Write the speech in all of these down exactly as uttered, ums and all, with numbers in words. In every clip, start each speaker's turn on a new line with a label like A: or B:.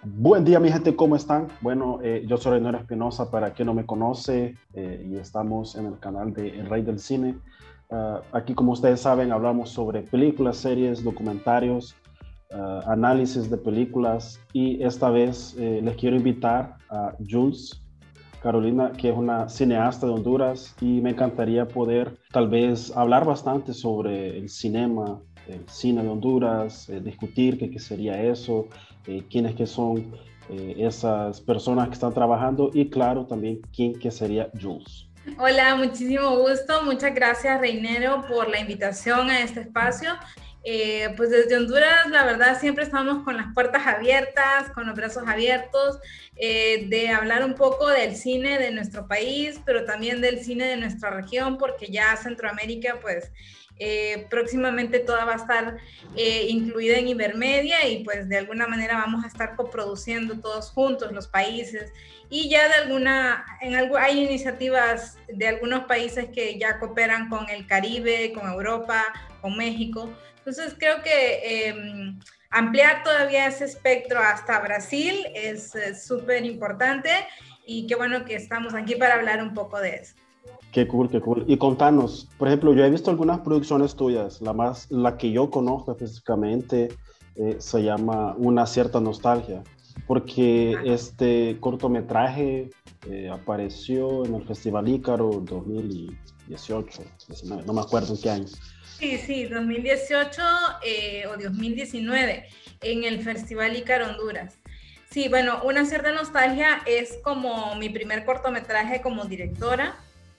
A: Buen día, mi gente, ¿cómo están? Bueno, eh, yo soy Reynor Espinosa, para quien no me conoce, eh, y estamos en el canal de El Rey del Cine. Uh, aquí, como ustedes saben, hablamos sobre películas, series, documentarios, uh, análisis de películas, y esta vez eh, les quiero invitar a Jules Carolina, que es una cineasta de Honduras, y me encantaría poder tal vez hablar bastante sobre el cinema, el cine de Honduras, eh, discutir qué, qué sería eso, eh, quiénes que son eh, esas personas que están trabajando y claro también quién que sería Jules.
B: Hola, muchísimo gusto. Muchas gracias, Reinero, por la invitación a este espacio. Eh, pues desde Honduras, la verdad, siempre estamos con las puertas abiertas, con los brazos abiertos, eh, de hablar un poco del cine de nuestro país, pero también del cine de nuestra región, porque ya Centroamérica, pues, eh, próximamente toda va a estar eh, incluida en Ibermedia y pues de alguna manera vamos a estar coproduciendo todos juntos los países. Y ya de alguna, en algo, hay iniciativas de algunos países que ya cooperan con el Caribe, con Europa, con México. Entonces creo que eh, ampliar todavía ese espectro hasta Brasil es súper importante y qué bueno que estamos aquí para hablar un poco de eso.
A: Qué cool, qué cool. Y contanos, por ejemplo, yo he visto algunas producciones tuyas, la más, la que yo conozco específicamente eh, se llama Una cierta nostalgia, porque este cortometraje eh, apareció en el Festival Ícaro dos mil dieciocho, diecinueve, no me acuerdo en qué año.
B: Sí, sí, dos mil dieciocho eh, o dos mil diecinueve, en el Festival Ícaro Honduras. Sí, bueno, Una cierta nostalgia es como mi primer cortometraje como directora.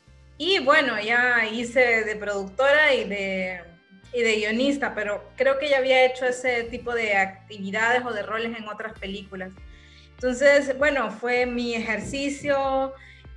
B: Y bueno, ya hice de productora y de, y de guionista, pero creo que ya había hecho ese tipo de actividades o de roles en otras películas. Entonces, bueno, fue mi ejercicio,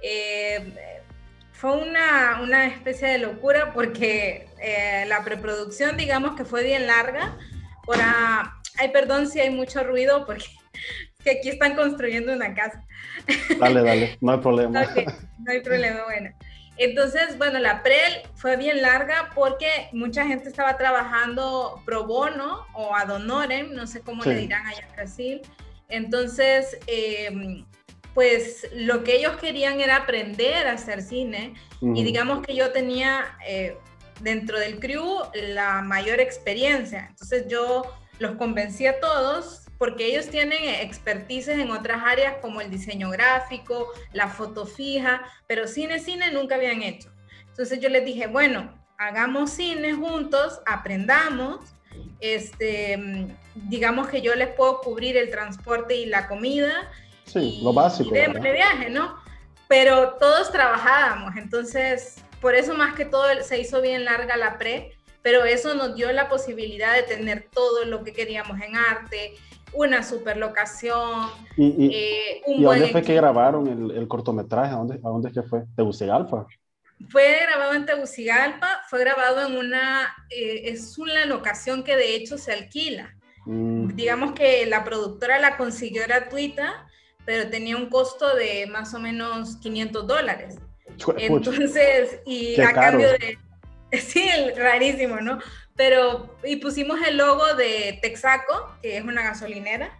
B: eh, fue una, una especie de locura porque eh, la preproducción, digamos que fue bien larga. Por a, ay, perdón si hay mucho ruido porque que aquí están construyendo una casa.
A: Dale, dale, no hay problema.
B: Okay, no hay problema, bueno. Entonces, bueno, la pre fue bien larga porque mucha gente estaba trabajando pro bono o ad honorem, no sé cómo sí. le dirán allá en Brasil. Entonces, eh, pues lo que ellos querían era aprender a hacer cine. Uh-huh. Y digamos que yo tenía eh, dentro del crew la mayor experiencia. Entonces yo los convencí a todos porque ellos tienen expertise en otras áreas como el diseño gráfico, la foto fija, pero cine, cine nunca habían hecho. Entonces yo les dije, bueno, hagamos cine juntos, aprendamos, este, digamos que yo les puedo cubrir el transporte y la comida.
A: Sí,
B: y,
A: lo básico.
B: Y de, de viaje, ¿no? Pero todos trabajábamos, entonces por eso más que todo se hizo bien larga la pre, pero eso nos dio la posibilidad de tener todo lo que queríamos en arte, una super locación,
A: ¿Y, y,
B: eh, un
A: ¿y
B: buen
A: dónde fue
B: equipo.
A: que grabaron el, el cortometraje? ¿A dónde, ¿A dónde es que fue? ¿Tegucigalpa?
B: Fue grabado en Tegucigalpa, fue grabado en una, eh, es una locación que de hecho se alquila. Mm. Digamos que la productora la consiguió gratuita, pero tenía un costo de más o menos quinientos dólares. Entonces, y
A: Qué
B: a
A: caro.
B: cambio de... Sí, rarísimo, ¿no? Pero, y pusimos el logo de Texaco, que es una gasolinera,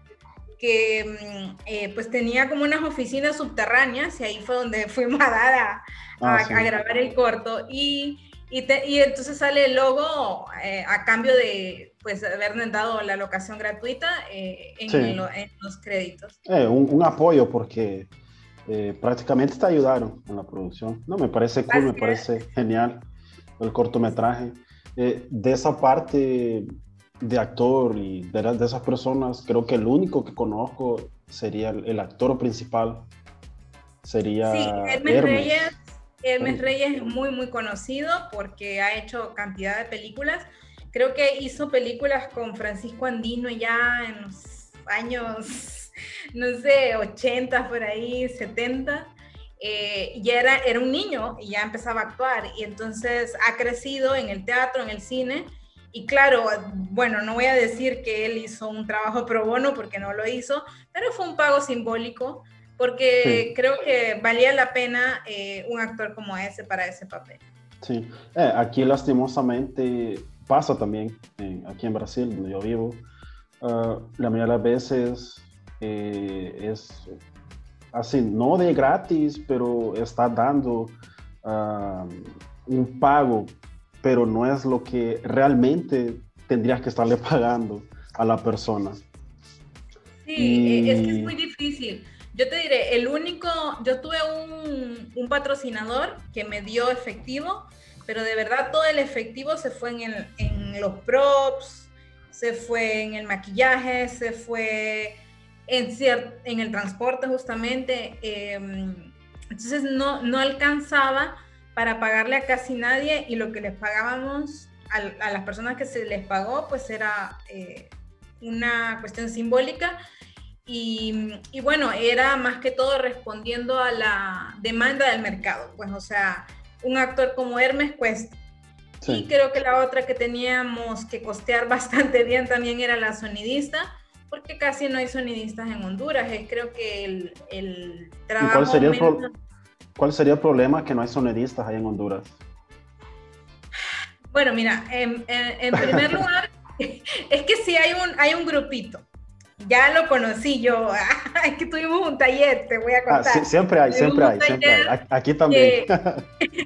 B: que eh, pues tenía como unas oficinas subterráneas y ahí fue donde fuimos a dar a, a, ah, sí. a grabar el corto y, y, te, y entonces sale el logo eh, a cambio de pues habernos dado la locación gratuita eh, en, sí. lo, en los créditos.
A: Eh, un, un apoyo porque eh, prácticamente te ayudaron en la producción. No, me parece cool, Así me parece es. genial el cortometraje. Eh, de esa parte de actor y de, de esas personas, creo que el único que conozco sería el, el actor principal, sería
B: sí, Hermes, Hermes. Reyes. Hermes Reyes es muy, muy conocido porque ha hecho cantidad de películas. Creo que hizo películas con Francisco Andino ya en los años, no sé, ochenta, por ahí, setenta. Eh, ya era, era un niño y ya empezaba a actuar y entonces ha crecido en el teatro, en el cine y claro, bueno, no voy a decir que él hizo un trabajo pro bono porque no lo hizo, pero fue un pago simbólico porque sí. creo que valía la pena eh, un actor como ese para ese papel.
A: Sí, eh, aquí lastimosamente pasa también, eh, aquí en Brasil, donde yo vivo, uh, la mayoría de las veces eh, es así, no de gratis, pero está dando uh, un pago, pero no es lo que realmente tendrías que estarle pagando a la persona.
B: Sí, y... es que es muy difícil. Yo te diré, el único, yo tuve un, un patrocinador que me dio efectivo, pero de verdad todo el efectivo se fue en, el, en los props, se fue en el maquillaje, se fue en, cier- en el transporte justamente. Eh, entonces no, no alcanzaba para pagarle a casi nadie, y lo que les pagábamos a, a las personas que se les pagó, pues era eh, una cuestión simbólica. Y, y bueno, era más que todo respondiendo a la demanda del mercado, pues o sea, un actor como Hermes cuesta. Sí. Y creo que la otra que teníamos que costear bastante bien también era la sonidista, porque casi no hay sonidistas en Honduras. Es creo que el, el trabajo...
A: ¿Y cuál sería el,
B: menos...
A: pro cuál sería el problema que no hay sonidistas ahí en Honduras?
B: Bueno, mira, en, en, en primer lugar, es que sí hay un, hay un grupito. Ya lo conocí yo, es que tuvimos un taller, te voy a contar.
A: Ah, sí, siempre hay, siempre hay, siempre hay, aquí también.
B: Eh,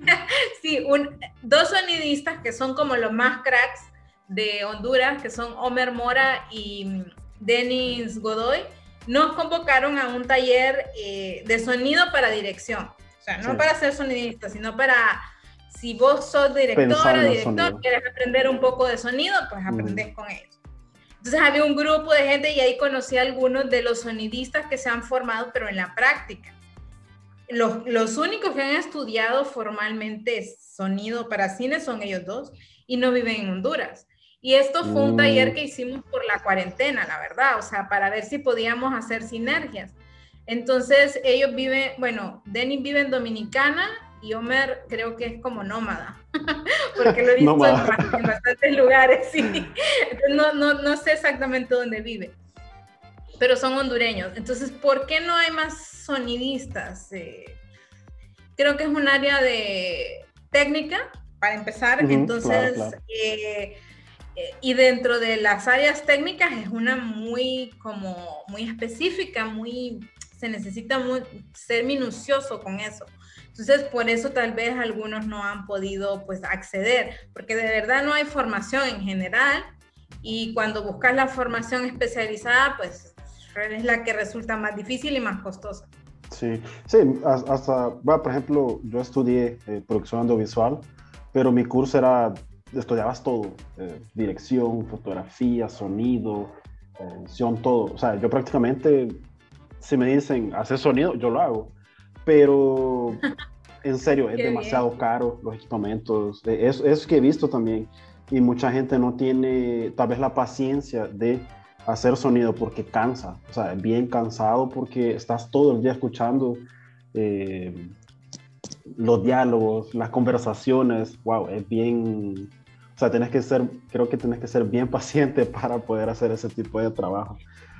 B: sí, un, dos sonidistas que son como los más cracks de Honduras, que son Omer Mora y Denis Godoy, nos convocaron a un taller eh, de sonido para dirección. O sea, no sí. para ser sonidista, sino para, si vos sos directora, director, quieres aprender un poco de sonido, pues aprendés mm. con ellos. Entonces había un grupo de gente y ahí conocí a algunos de los sonidistas que se han formado, pero en la práctica. Los, los únicos que han estudiado formalmente sonido para cine son ellos dos y no viven en Honduras. Y esto fue un taller que hicimos por la cuarentena, la verdad, o sea, para ver si podíamos hacer sinergias. Entonces ellos viven, bueno, Denis vive en Dominicana y Omer creo que es como nómada, porque lo he visto en, en bastantes lugares, sí. Entonces, no, no, no sé exactamente dónde vive, pero son hondureños. Entonces, ¿por qué no hay más sonidistas? Eh, creo que es un área de técnica, para empezar, uh-huh, entonces, claro, claro. Eh, eh, y dentro de las áreas técnicas es una muy, como, muy específica, muy, se necesita muy, ser minucioso con eso. Entonces, por eso tal vez algunos no han podido pues acceder, porque de verdad no hay formación en general, y cuando buscas la formación especializada, pues es la que resulta más difícil y más costosa.
A: Sí, sí, hasta, bueno, por ejemplo, yo estudié eh, producción audiovisual, pero mi curso era, estudiabas todo, eh, dirección, fotografía, sonido, eh, edición, todo. O sea, yo prácticamente, si me dicen hacer sonido, yo lo hago. Pero en serio, es demasiado bien. Caro los equipamientos, eso es que he visto también, y mucha gente no tiene tal vez la paciencia de hacer sonido porque cansa, o sea, es bien cansado porque estás todo el día escuchando eh, los diálogos, las conversaciones, wow, es bien, o sea, tienes que ser, creo que tienes que ser bien paciente para poder hacer ese tipo de trabajo.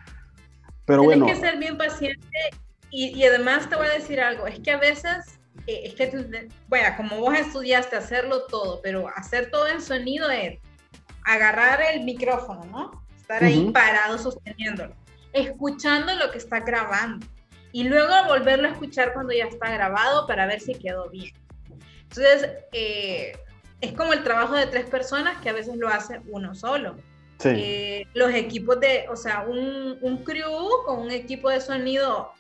A: Pero
B: tienes
A: bueno.
B: que ser bien paciente. Y, y además te voy a decir algo, es que a veces, eh, es que, bueno, como vos estudiaste hacerlo todo, pero hacer todo en sonido es agarrar el micrófono, ¿no? Estar uh-huh. ahí parado sosteniéndolo, escuchando lo que está grabando, y luego volverlo a escuchar cuando ya está grabado para ver si quedó bien. Entonces, eh, es como el trabajo de tres personas que a veces lo hace uno solo. Sí. Eh, los equipos de, o sea, un, un crew con un equipo de sonido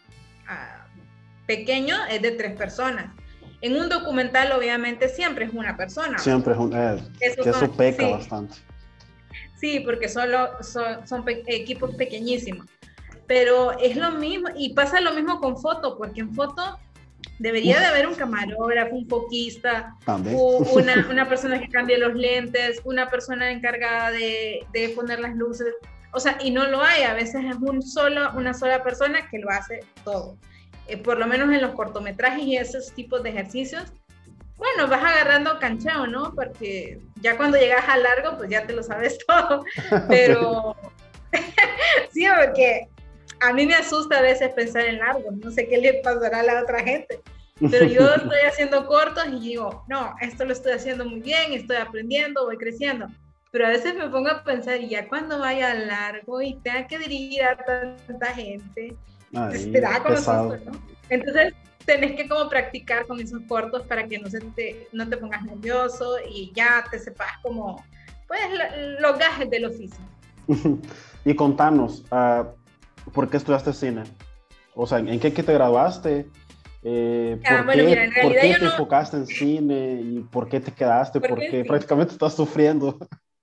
B: pequeño es de tres personas. En un documental obviamente siempre es una persona.
A: Siempre es un, eh, eso, que eso son, peca sí. bastante.
B: Sí, porque solo son, son pe- equipos pequeñísimos. Pero es lo mismo, y pasa lo mismo con foto, porque en foto debería Uf. de haber un camarógrafo, un foquista, una, una persona que cambie los lentes, una persona encargada de, de poner las luces. O sea, y no lo hay, a veces es un solo, una sola persona que lo hace todo. Eh, por lo menos en los cortometrajes y esos tipos de ejercicios, bueno, vas agarrando cancheo, ¿no? Porque ya cuando llegas a largo, pues ya te lo sabes todo. Pero sí, porque a mí me asusta a veces pensar en largo, no sé qué le pasará a la otra gente. Pero yo estoy haciendo cortos y digo, no, esto lo estoy haciendo muy bien, estoy aprendiendo, voy creciendo. pero a veces me pongo a pensar, y ya cuando vaya largo y tenga que dirigir a tanta gente,
A: Ay,
B: te da como
A: pesado.
B: susto, ¿no? Entonces, tenés que como practicar con esos cortos para que no, se te, no te pongas nervioso y ya te sepas como, pues, lo, los gajes del oficio.
A: Y contanos, uh, ¿por qué estudiaste cine? O sea, ¿en qué, qué te graduaste? Eh, ¿por,
B: ah, bueno,
A: qué,
B: mira, en
A: ¿Por qué te
B: no...
A: enfocaste en cine? ¿Y por qué te quedaste?
B: ¿Por
A: Porque
B: qué sí?
A: prácticamente estás sufriendo.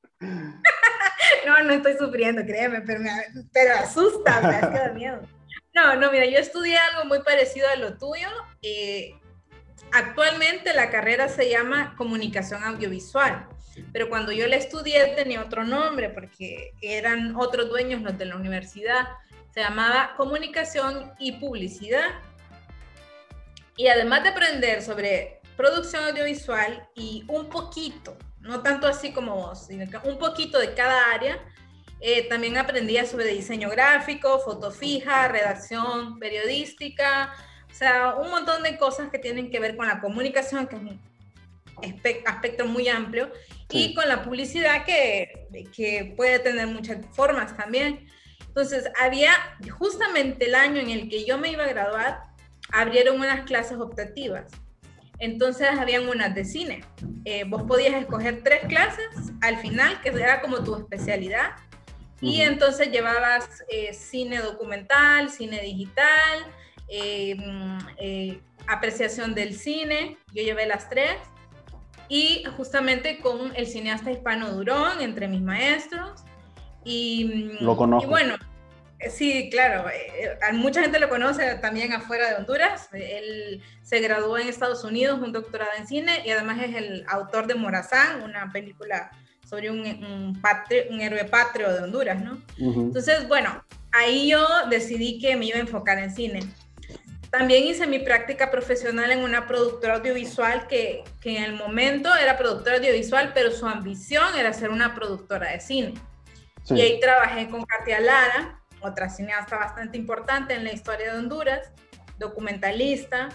B: No, no estoy sufriendo, créeme, pero me pero asusta, me da que miedo. No, no, mira, yo estudié algo muy parecido a lo tuyo. Eh, actualmente la carrera se llama Comunicación Audiovisual, pero cuando yo la estudié tenía otro nombre porque eran otros dueños los de la universidad. Se llamaba Comunicación y Publicidad. Y además de aprender sobre producción audiovisual y un poquito, no tanto así como vos, sino que un poquito de cada área, eh, también aprendía sobre diseño gráfico, foto fija, redacción periodística, o sea, un montón de cosas que tienen que ver con la comunicación, que es un aspecto muy amplio, sí. Y con la publicidad, que, que puede tener muchas formas también. Entonces, había justamente el año en el que yo me iba a graduar, abrieron unas clases optativas. Entonces habían unas de cine. Eh, vos podías escoger tres clases al final, que era como tu especialidad. Uh-huh. Y entonces llevabas eh, cine documental, cine digital, eh, eh, apreciación del cine. Yo llevé las tres. Y justamente con el cineasta hispano Durón, entre mis maestros. Y,
A: Lo conozco.
B: Y bueno, sí, claro, eh, mucha gente lo conoce también afuera de Honduras. Él se graduó en Estados Unidos, un doctorado en cine, y además es el autor de Morazán, una película sobre un, un, patri, un héroe patrio de Honduras, ¿no? Uh-huh. Entonces, bueno, ahí yo decidí que me iba a enfocar en cine. También hice mi práctica profesional en una productora audiovisual que, que en el momento era productora audiovisual, pero su ambición era ser una productora de cine. Sí. Y ahí trabajé con Katia Lara, otra cineasta bastante importante en la historia de Honduras, documentalista.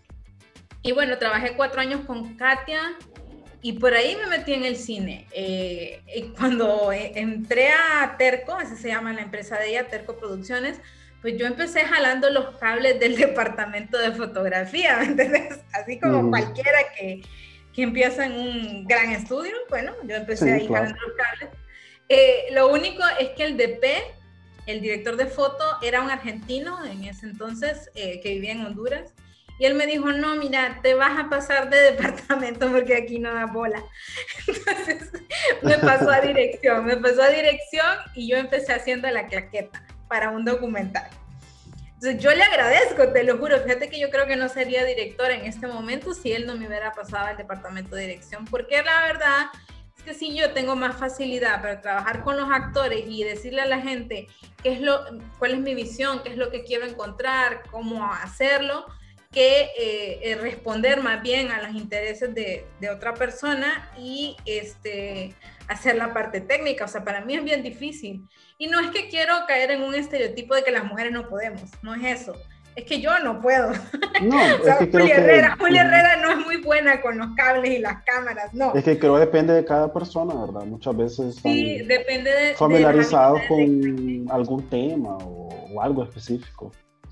B: Y bueno, trabajé cuatro años con Katia y por ahí me metí en el cine. Eh, y cuando entré a Terco, así se llama la empresa de ella, Terco Producciones, pues yo empecé jalando los cables del departamento de fotografía, ¿me entiendes? Así como uh-huh. cualquiera que, que empieza en un gran estudio, bueno, yo empecé sí, ahí claro. jalando los cables. Eh, lo único es que el D P, el director de foto, era un argentino en ese entonces, eh, que vivía en Honduras, y él me dijo, no, mira, te vas a pasar de departamento porque aquí no da bola. Entonces me pasó a dirección, me pasó a dirección y yo empecé haciendo la claqueta para un documental. Entonces yo le agradezco, te lo juro, fíjate que yo creo que no sería directora en este momento si él no me hubiera pasado al departamento de dirección, porque la verdad es que sí, yo tengo más facilidad para trabajar con los actores y decirle a la gente qué es lo, cuál es mi visión, qué es lo que quiero encontrar, cómo hacerlo, que eh, eh, responder más bien a los intereses de, de otra persona y este, hacer la parte técnica. O sea, para mí es bien difícil. Y no es que quiero caer en un estereotipo de que las mujeres no podemos, no es eso. Es que yo no puedo.
A: No,
B: o sea,
A: es que
B: Julia,
A: creo
B: Herrera,
A: que,
B: Julia Herrera no es muy buena con los cables y las cámaras, no.
A: Es que creo que depende de cada persona, ¿verdad? Muchas veces están
B: sí, depende de,
A: familiarizados
B: de
A: con de... algún tema o, o algo específico.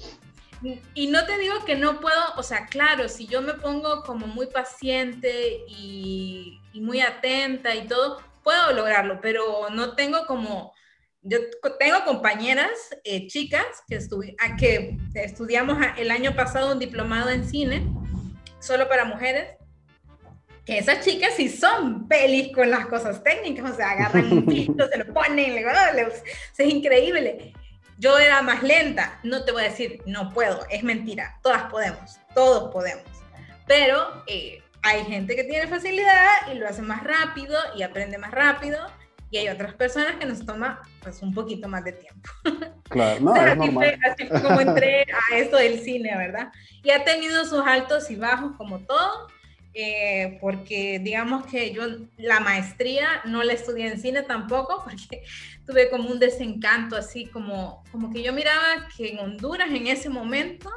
B: Y no te digo que no puedo, o sea, claro, si yo me pongo como muy paciente y, y muy atenta y todo, puedo lograrlo, pero no tengo como, yo tengo compañeras, eh, chicas, que, estu- que estudiamos el año pasado un diplomado en cine, solo para mujeres, que esas chicas sí son pelis con las cosas técnicas, o sea, agarran un filtro, se lo ponen, le, le, es increíble. Yo era más lenta, no te voy a decir no puedo, es mentira, todas podemos, todos podemos, pero eh, hay gente que tiene facilidad y lo hace más rápido y aprende más rápido, y hay otras personas que nos toma pues un poquito más de tiempo.
A: Claro, no,
B: o sea,
A: es
B: así,
A: normal.
B: fue, así fue como entré a esto del cine, ¿verdad? Y ha tenido sus altos y bajos como todo, eh, porque digamos que yo la maestría no la estudié en cine tampoco, porque tuve como un desencanto, así como, como que yo miraba que en Honduras en ese momento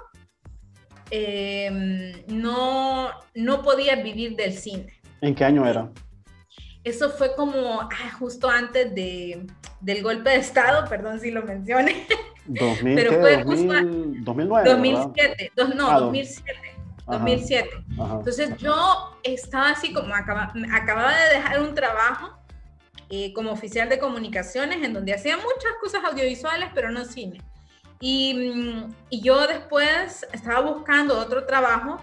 B: eh, no, no podía vivir del cine.
A: ¿En qué año era?
B: Eso fue como ah, justo antes de, del golpe de Estado, perdón si lo mencioné.
A: ¿dos mil
B: Pero
A: qué?
B: fue
A: dos mil,
B: justo
A: dos mil nueve,
B: dos mil
A: ¿verdad?
B: siete, dos, no,
A: Ah,
B: dos
A: dos-
B: mil siete.
A: ajá,
B: dos mil siete.
A: ajá.
B: Entonces yo estaba así como acaba, acababa de dejar un trabajo eh, como oficial de comunicaciones en donde hacía muchas cosas audiovisuales, pero no cine. Y, y yo después estaba buscando otro trabajo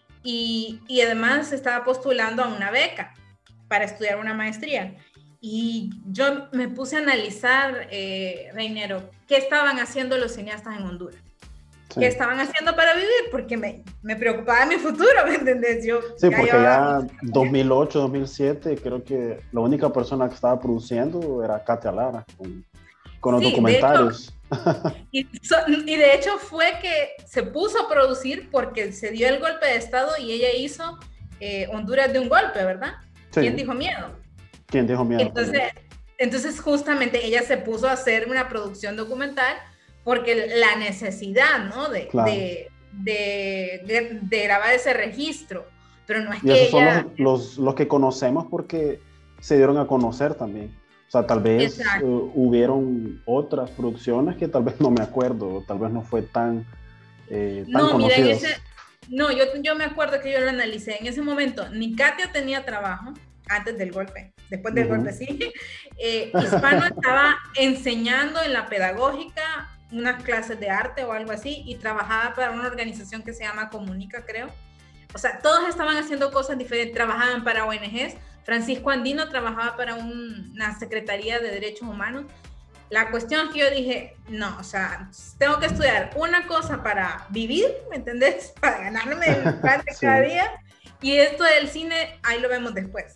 B: y, y además estaba postulando a una beca para estudiar una maestría. Y yo me puse a analizar, eh, Reinero, qué estaban haciendo los cineastas en Honduras.
A: Sí.
B: ¿Qué estaban haciendo para vivir? Porque me, me preocupaba mi futuro, ¿me entendés? Yo
A: Sí,
B: ya
A: porque
B: llevaba...
A: ya dos mil ocho, dos mil siete, creo que la única persona que estaba produciendo era Katia Lara, con, con los
B: Sí,
A: documentarios.
B: De hecho, y, so, y de hecho fue que se puso a producir porque se dio el golpe de Estado y ella hizo eh, Honduras de un golpe, ¿verdad? Sí. ¿Quién dijo miedo?
A: ¿Quién dijo miedo?
B: Entonces, entonces, justamente ella se puso a hacer una producción documental porque la necesidad, ¿no? De, claro. de, de, de, de grabar ese registro. Pero no es
A: y
B: que
A: esos
B: ella...
A: son los, los, los que conocemos porque se dieron a conocer también. O sea, tal vez uh, hubieron otras producciones que tal vez no me acuerdo, tal vez no fue tan, eh, tan
B: no,
A: conocidas.
B: Mira, ese, no, yo, yo me acuerdo que yo lo analicé. En ese momento, ni Katia tenía trabajo antes del golpe, después del uh-huh. golpe sí. Eh, Hispano estaba enseñando en la pedagógica unas clases de arte o algo así y trabajaba para una organización que se llama Comunica, creo. O sea, todos estaban haciendo cosas diferentes, trabajaban para O N Ges. Francisco Andino trabajaba para un, una Secretaría de Derechos Humanos. La cuestión es que yo dije, no, o sea, tengo que estudiar una cosa para vivir, ¿me entendés? Para ganarme el pan de sí. cada día. Y esto del cine, ahí lo vemos después.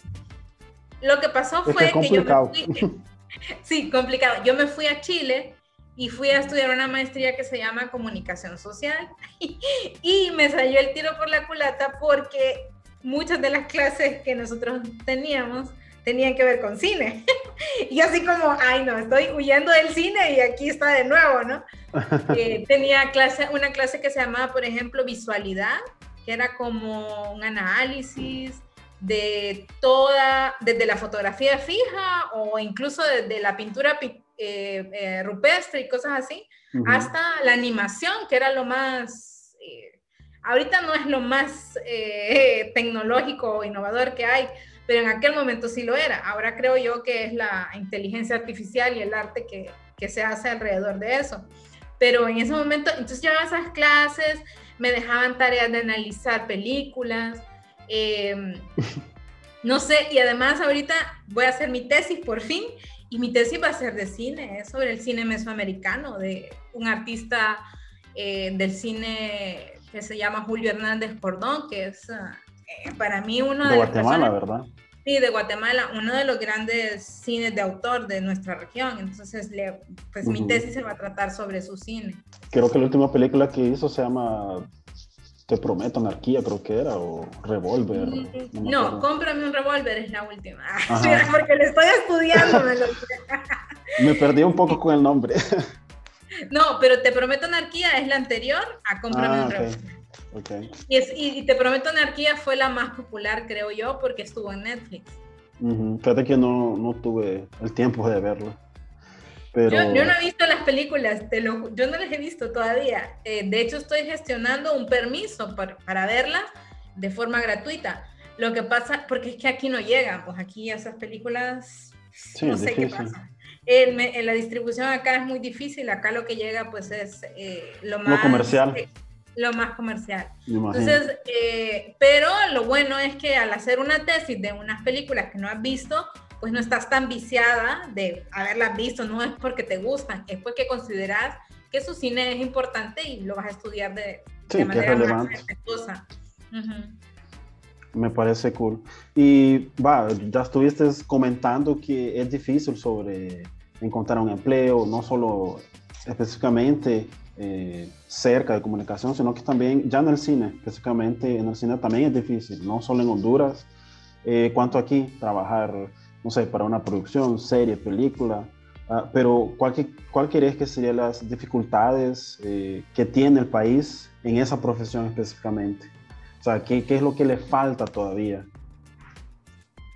B: Lo que pasó fue
A: es que,
B: que yo me fui... Sí, complicado. Yo me fui a Chile y fui a estudiar una maestría que se llama Comunicación Social. Y me salió el tiro por la culata porque muchas de las clases que nosotros teníamos tenían que ver con cine. Y así como, ay no, estoy huyendo del cine y aquí está de nuevo, ¿no? Eh, tenía clase, una clase que se llamaba, por ejemplo, visualidad, que era como un análisis de toda, desde la fotografía fija o incluso desde la pintura eh, eh, rupestre y cosas así, uh-huh. hasta la animación, que era lo más... Eh, ahorita no es lo más eh, tecnológico o innovador que hay, pero en aquel momento sí lo era. Ahora creo yo que es la inteligencia artificial y el arte que, que se hace alrededor de eso. Pero en ese momento, entonces yo a esas clases me dejaban tareas de analizar películas, eh, no sé, y además ahorita voy a hacer mi tesis por fin, y mi tesis va a ser de cine, es sobre el cine mesoamericano, de un artista eh, del cine que se llama Julio Hernández Cordón, que es eh, para mí uno de...
A: De Guatemala, ¿verdad?
B: Sí, de Guatemala, uno de los grandes cines de autor de nuestra región. Entonces, le, pues uh-huh. mi tesis se va a tratar sobre su cine.
A: Creo que la última película que hizo se llama Te Prometo Anarquía, creo que era, o Revólver.
B: No, no Cómprame un Revólver es la última. Sí, porque le estoy estudiando. Me, lo...
A: me perdí un poco con el nombre.
B: No, pero Te Prometo Anarquía es la anterior a Cómprame ah, un okay. Revólver.
A: Okay.
B: Y, es, y, y Te Prometo Anarquía fue la más popular, creo yo, porque estuvo en Netflix.
A: Uh-huh. Fíjate que no, no tuve el tiempo de verlo. Pero...
B: Yo, yo no he visto las películas, te lo, yo no las he visto todavía. Eh, de hecho, estoy gestionando un permiso para, para verlas de forma gratuita. Lo que pasa, porque es que aquí no llegan, pues aquí esas películas, sí, no sé difícil. Qué pasa. El, en la distribución acá es muy difícil, acá lo que llega pues es eh, lo más...
A: Lo comercial.
B: Eh, lo más comercial. Entonces, eh, pero lo bueno es que al hacer una tesis de unas películas que no has visto, pues no estás tan viciada de haberlas visto, no es porque te gustan, es porque consideras que su cine es importante y lo vas a estudiar de,
A: sí,
B: de manera
A: que es
B: más respetuosa. Uh-huh.
A: Me parece cool. Y va, ya estuviste comentando que es difícil sobre encontrar un empleo, no solo específicamente Eh, cerca de comunicación, sino que también ya en el cine, específicamente en el cine también es difícil, no solo en Honduras, eh, cuanto aquí, trabajar, no sé, para una producción, serie, película, uh, pero ¿cuál, que, ¿cuál crees que serían las dificultades eh, que tiene el país en esa profesión específicamente? O sea, ¿qué, qué es lo que le falta todavía?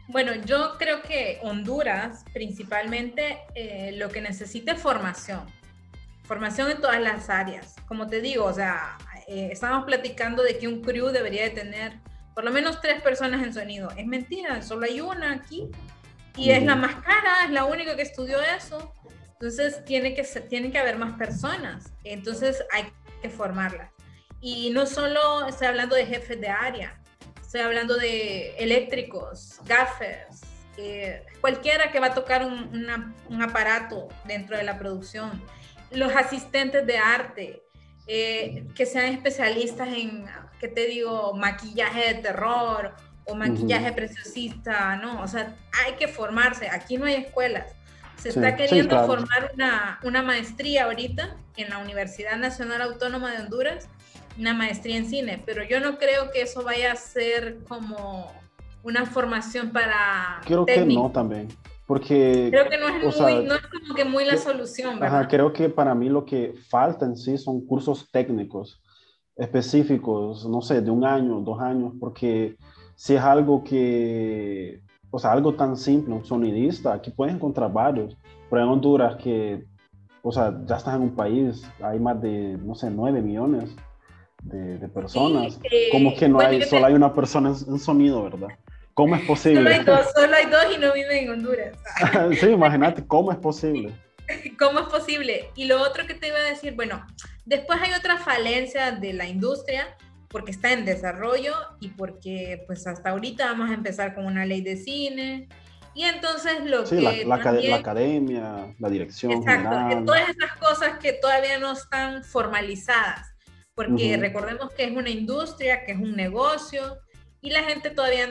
B: Bueno, yo creo que Honduras principalmente eh, lo que necesita es formación, formación en todas las áreas. Como te digo, o sea, eh, estamos platicando de que un crew debería de tener por lo menos tres personas en sonido. Es mentira, solo hay una aquí y uh-huh. es la más cara, es la única que estudió eso. Entonces tiene que ser, tienen que haber más personas, entonces hay que formarlas. Y no solo estoy hablando de jefes de área, estoy hablando de eléctricos, gaffers, eh, cualquiera que va a tocar un, una, un aparato dentro de la producción, los asistentes de arte, eh, que sean especialistas en, ¿qué te digo?, maquillaje de terror o maquillaje uh-huh. preciosista, ¿no? O sea, hay que formarse, aquí no hay escuelas. Se está sí, queriendo sí, claro. formar una, una maestría ahorita en la Universidad Nacional Autónoma de Honduras, una maestría en cine, pero yo no creo que eso vaya a ser como una formación para
A: Creo técnico. Que no también, porque...
B: Creo que no es, muy, sea, no es como que muy la que, solución, ¿verdad?
A: Ajá, creo que para mí lo que falta en sí son cursos técnicos específicos, no sé, de un año, dos años, porque si es algo que... O sea, algo tan simple, un sonidista, aquí puedes encontrar varios, pero en Honduras que, o sea, ya estás en un país, hay más de, no sé, nueve millones de, de personas. Sí, eh, ¿Cómo que no bueno, hay, solo te... hay una persona en, en sonido, verdad? ¿Cómo es posible?
B: Solo hay dos, solo hay dos y no viven en Honduras.
A: Sí, imagínate, ¿cómo es posible?
B: ¿Cómo es posible? Y lo otro que te iba a decir, bueno, después hay otra falencia de la industria, porque está en desarrollo y porque pues hasta ahorita vamos a empezar con una ley de cine y entonces lo
A: sí,
B: que
A: la, la,
B: también,
A: la academia, la dirección
B: exacto,
A: general.
B: Todas esas cosas que todavía no están formalizadas, porque uh-huh. recordemos que es una industria, que es un negocio y la gente todavía,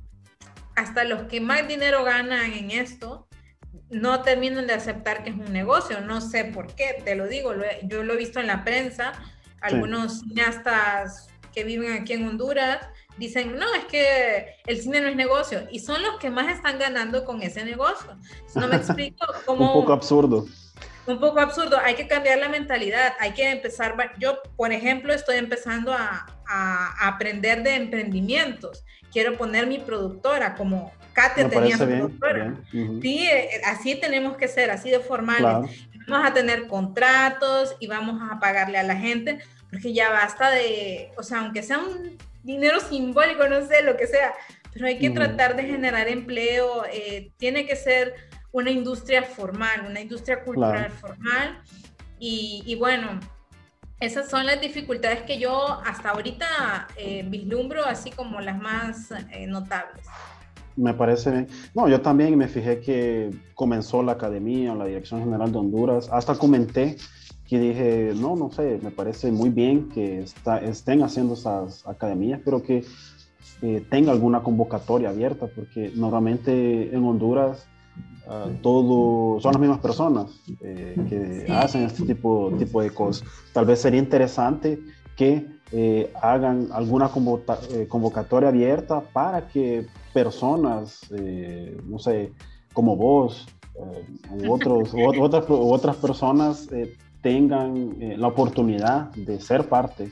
B: hasta los que más dinero ganan en esto, no terminan de aceptar que es un negocio. No sé por qué, te lo digo, lo he, yo lo he visto en la prensa, algunos sí. cineastas que viven aquí en Honduras, dicen, no, es que el cine no es negocio, y son los que más están ganando con ese negocio. No me explico cómo...
A: Un poco absurdo.
B: Un poco absurdo, hay que cambiar la mentalidad, hay que empezar, yo, por ejemplo, estoy empezando a, a, a aprender de emprendimientos, quiero poner mi productora, como Katia tenía su productora. Bien. Uh-huh. Sí, así tenemos que ser, así de formales. Claro. Vamos a tener contratos y vamos a pagarle a la gente, porque ya basta de, o sea, aunque sea un dinero simbólico, no sé, lo que sea, pero hay que uh-huh. tratar de generar empleo, eh, tiene que ser una industria formal, una industria cultural claro. formal, y, y bueno, esas son las dificultades que yo hasta ahorita eh, vislumbro, así como las más eh, notables.
A: Me parece bien. No, yo también me fijé que comenzó la academia, la Dirección General de Honduras, hasta comenté que dije, no, no sé, me parece muy bien que está, estén haciendo esas academias, pero que eh, tenga alguna convocatoria abierta, porque normalmente en Honduras uh, todo, son las mismas personas eh, que sí. hacen este tipo, tipo de cosas. Tal vez sería interesante que eh, hagan alguna convoca, eh, convocatoria abierta para que personas, eh, no sé, como vos, eh, u, otros, u, otras, u otras personas eh, tengan eh, la oportunidad de ser parte,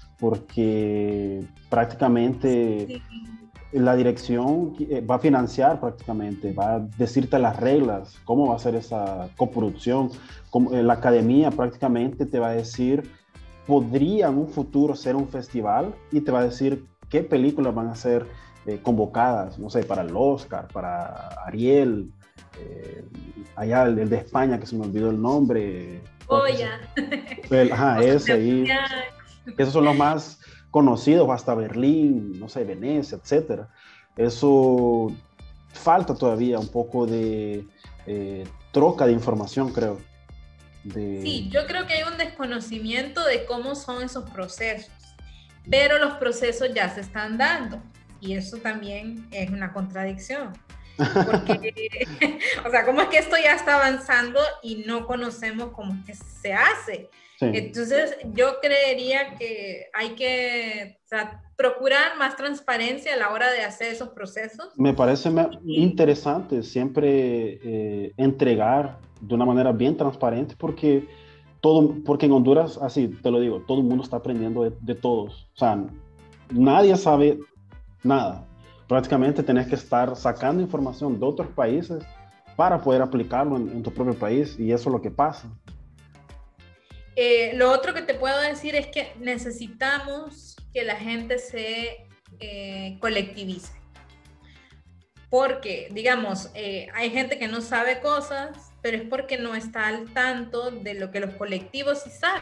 A: porque prácticamente sí. la dirección va a financiar prácticamente, va a decirte las reglas, cómo va a ser esa coproducción, cómo, la academia prácticamente te va a decir, podría en un futuro ser un festival y te va a decir qué películas van a ser eh, convocadas, no sé, para el Oscar, para Ariel, eh, allá el, el de España que se me olvidó el nombre.
B: Goya.
A: El, ajá, ese ahí. Esos son los más conocidos, hasta Berlín, no sé, Venecia, etcétera. Eso falta todavía un poco de eh, troca de información, creo. De...
B: Sí, yo creo que hay un desconocimiento de cómo son esos procesos, pero los procesos ya se están dando y eso también es una contradicción. Porque, o sea, ¿cómo es que esto ya está avanzando y no conocemos cómo es que se hace? Sí. Entonces, yo creería que hay que, o sea, procurar más transparencia a la hora de hacer esos procesos.
A: Me parece y... interesante siempre eh, entregar de una manera bien transparente, porque, todo, porque en Honduras, así te lo digo, todo el mundo está aprendiendo de, de todos. O sea, nadie sabe nada. prácticamente tenés que estar sacando información de otros países para poder aplicarlo en, en tu propio país, y eso es lo que pasa.
B: Eh, lo otro que te puedo decir es que necesitamos que la gente se eh, colectivice. Porque, digamos, eh, hay gente que no sabe cosas, pero es porque no está al tanto de lo que los colectivos sí saben.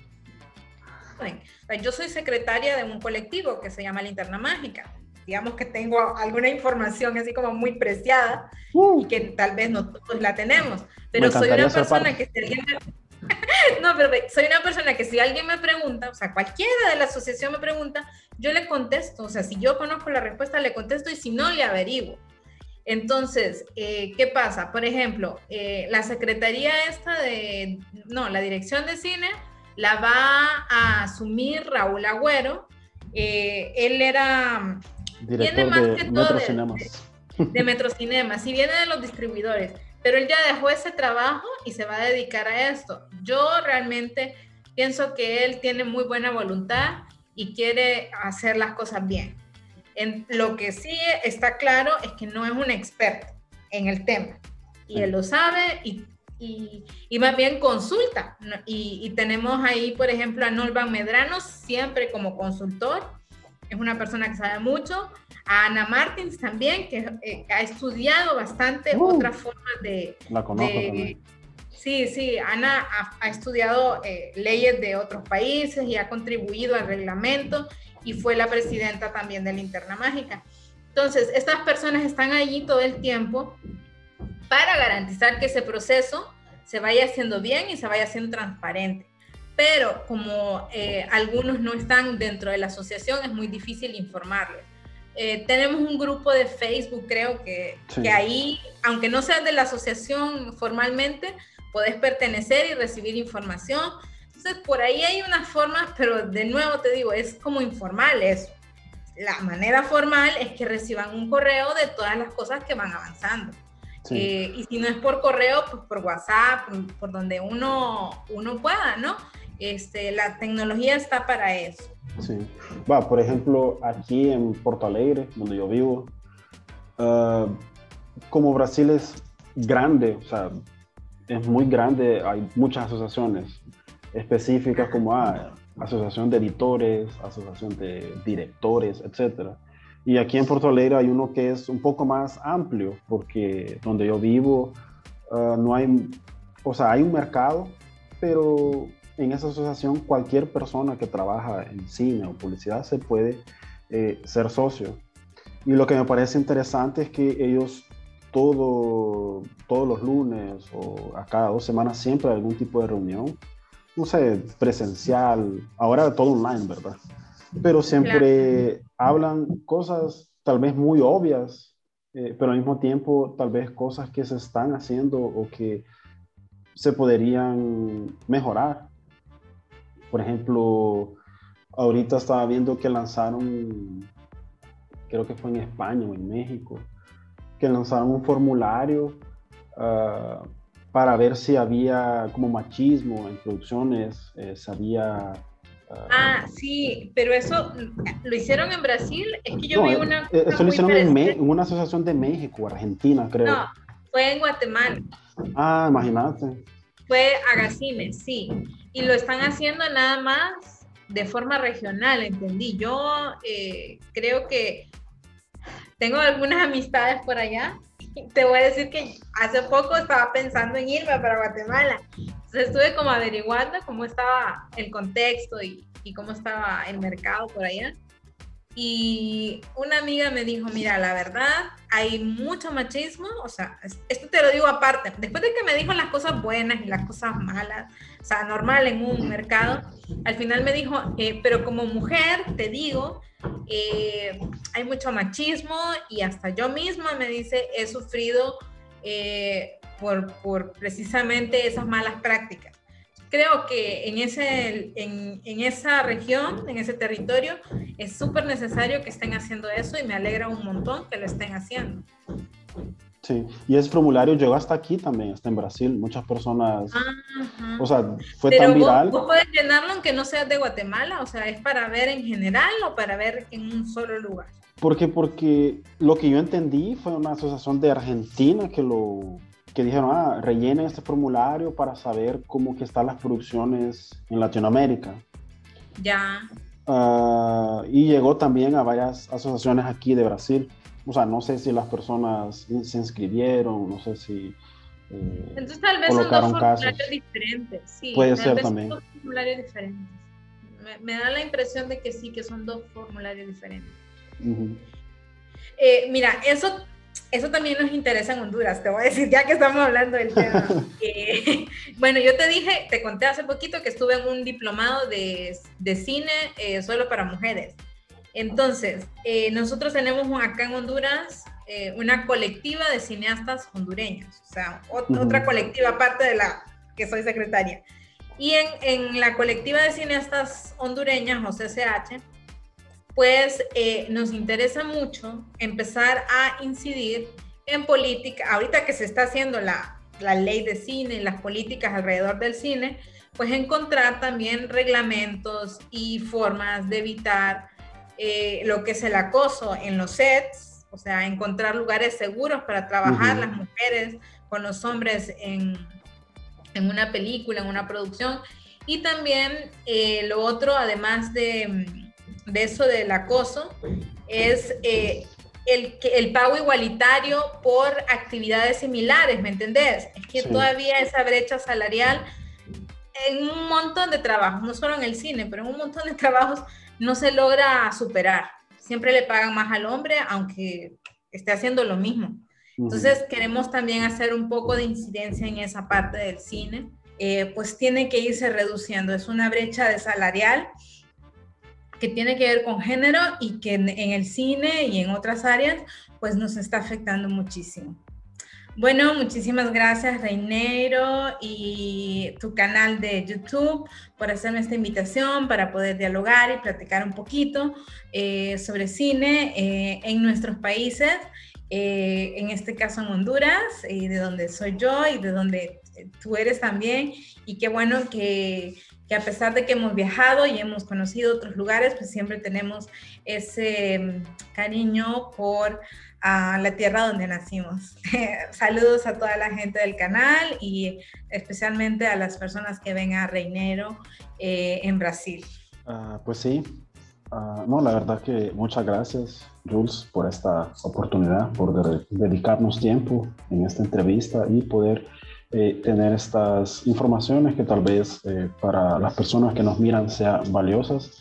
B: O sea, yo soy secretaria de un colectivo que se llama Linterna Mágica. Digamos que tengo alguna información así como muy preciada uh, y que tal vez no todos la tenemos. Pero soy una persona que si alguien me... no, pero soy una persona que si alguien me pregunta, o sea, cualquiera de la asociación me pregunta, yo le contesto. O sea, si yo conozco la respuesta, le contesto, y si no, le averiguo. Entonces, eh, ¿qué pasa? Por ejemplo, eh, la secretaría esta de, no, la dirección de cine la va a asumir Raúl Agüero. Eh, él era,
A: director
B: viene más
A: de
B: que todo
A: Metrocinemas.
B: De, de Metrocinemas, sí, viene de los distribuidores, pero él ya dejó ese trabajo y se va a dedicar a esto. Yo realmente pienso que él tiene muy buena voluntad y quiere hacer las cosas bien. En lo que sí está claro es que no es un experto en el tema, y él lo sabe, y, y, y más bien consulta, ¿no? y, y tenemos ahí, por ejemplo, a Nolvan Medrano siempre como consultor, es una persona que sabe mucho, a Ana Martins también, que eh, ha estudiado bastante uh, otras formas de...
A: La conozco
B: de,
A: también.
B: Sí, sí, Ana ha, ha estudiado eh, leyes de otros países y ha contribuido al reglamento, y fue la presidenta también de Linterna Mágica. Entonces, estas personas están allí todo el tiempo para garantizar que ese proceso se vaya haciendo bien y se vaya haciendo transparente. Pero como eh, algunos no están dentro de la asociación, es muy difícil informarles. Eh, tenemos un grupo de Facebook, creo que, sí. que ahí, aunque no seas de la asociación formalmente, podés pertenecer y recibir información. Entonces, por ahí hay unas formas, pero de nuevo te digo, es como informal eso. La manera formal es que reciban un correo de todas las cosas que van avanzando. Sí. Eh, y si no es por correo, pues por WhatsApp, por, por donde uno, uno pueda, ¿no? Este, la tecnología está para eso.
A: Sí. Va, por ejemplo, aquí en Porto Alegre, donde yo vivo, uh, como Brasil es grande, o sea, es muy grande, hay muchas asociaciones específicas como ah, asociación de editores, asociación de directores, etcétera. Y aquí en Porto Alegre hay uno que es un poco más amplio, porque donde yo vivo uh, no hay, o sea, hay un mercado, pero en esa asociación cualquier persona que trabaja en cine o publicidad se puede eh, ser socio. Y lo que me parece interesante es que ellos todo, todos los lunes o a cada dos semanas siempre hay algún tipo de reunión, no sé, presencial, ahora todo online, ¿verdad? Pero siempre claro. hablan cosas tal vez muy obvias, eh, pero al mismo tiempo tal vez cosas que se están haciendo o que se podrían mejorar. Por ejemplo, ahorita estaba viendo que lanzaron, creo que fue en España o en México, que lanzaron un formulario uh, para ver si había como machismo en producciones, eh, si había... Uh,
B: ah, sí, pero eso lo hicieron en Brasil. Es que yo no, vi una...
A: Eh, eso lo hicieron en, Me- en una asociación de México, Argentina, creo.
B: No, fue en Guatemala.
A: Ah, imagínate.
B: Fue Agacime, sí. Y lo están haciendo nada más de forma regional, entendí. Yo eh, creo que tengo algunas amistades por allá. Te voy a decir que hace poco estaba pensando en irme para Guatemala. Entonces estuve como averiguando cómo estaba el contexto y, y cómo estaba el mercado por allá. Y una amiga me dijo, mira, la verdad, hay mucho machismo, o sea, esto te lo digo aparte, después de que me dijo las cosas buenas y las cosas malas, o sea, normal en un mercado, al final me dijo, eh, pero como mujer, te digo, eh, hay mucho machismo y hasta yo misma, me dice, he sufrido eh, por, por precisamente esas malas prácticas. Creo que en, ese, en, en esa región, en ese territorio, es súper necesario que estén haciendo eso y me alegra un montón que lo estén haciendo.
A: Sí, y ese formulario llegó hasta aquí también, hasta en Brasil. Muchas personas, Ajá. o sea, fue
B: Pero
A: tan
B: vos,
A: viral.
B: ¿Vos podés llenarlo aunque no seas de Guatemala? O sea, ¿es para ver en general o para ver en un solo lugar?
A: Porque, porque lo que yo entendí fue una asociación de Argentina que lo que dijeron, ah, rellenen este formulario para saber cómo que están las producciones en Latinoamérica.
B: Ya.
A: Uh, y llegó también a varias asociaciones aquí de Brasil. O sea, no sé si las personas se inscribieron, no sé si eh,
B: Entonces tal vez son dos
A: colocaron
B: formularios
A: casos.
B: diferentes. Sí,
A: Puede
B: tal
A: ser
B: vez
A: también.
B: son dos formularios diferentes. Me, me da la impresión de que sí, que son dos formularios diferentes.
A: Uh-huh.
B: Eh, mira, eso, eso también nos interesa en Honduras, te voy a decir, ya que estamos hablando del tema. eh, bueno, yo te dije, te conté hace poquito que estuve en un diplomado de, de cine eh, solo para mujeres. Entonces, eh, nosotros tenemos acá en Honduras eh, una colectiva de cineastas hondureños, o sea, ot- uh-huh. otra colectiva aparte de la que soy secretaria. Y en, en la colectiva de cineastas hondureñas, o C C H, pues eh, nos interesa mucho empezar a incidir en política, ahorita que se está haciendo la, la ley de cine y las políticas alrededor del cine, pues encontrar también reglamentos y formas de evitar eh, lo que es el acoso en los sets, o sea, encontrar lugares seguros para trabajar uh-huh. las mujeres con los hombres en, en una película, en una producción, y también eh, lo otro, además de... de eso del acoso, es eh, el, el pago igualitario por actividades similares, ¿me entendés? Es que sí. Todavía esa brecha salarial en un montón de trabajos, no solo en el cine, pero en un montón de trabajos no se logra superar. Siempre le pagan más al hombre, aunque esté haciendo lo mismo. Entonces, uh-huh. queremos también hacer un poco de incidencia en esa parte del cine. Eh, pues tiene que irse reduciendo. Es una brecha de salarial que tiene que ver con género y que en, en el cine y en otras áreas, pues nos está afectando muchísimo. Bueno, muchísimas gracias, Reinero, y tu canal de YouTube por hacerme esta invitación para poder dialogar y platicar un poquito eh, sobre cine eh, en nuestros países, eh, en este caso en Honduras, y de donde soy yo y de donde tú eres también, y qué bueno que... que a pesar de que hemos viajado y hemos conocido otros lugares, pues siempre tenemos ese cariño por uh, la tierra donde nacimos. Saludos a toda la gente del canal y especialmente a las personas que ven a Reinero eh, en Brasil.
A: Uh, pues sí, uh, no, la verdad que muchas gracias, Jules, por esta oportunidad, por de- dedicarnos tiempo en esta entrevista y poder Eh, tener estas informaciones que tal vez eh, para las personas que nos miran sean valiosas,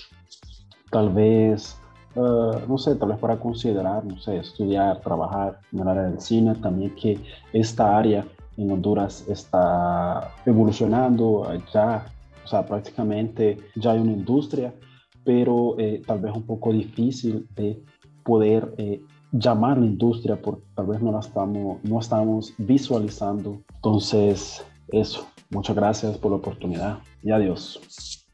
A: tal vez, uh, no sé, tal vez para considerar, no sé, estudiar, trabajar en el área del cine, también que esta área en Honduras está evolucionando ya, o sea, prácticamente ya hay una industria, pero eh, tal vez un poco difícil de poder eh, llamar la industria porque tal vez no la estamos, no estamos visualizando. Entonces, eso. Muchas gracias por la oportunidad y adiós.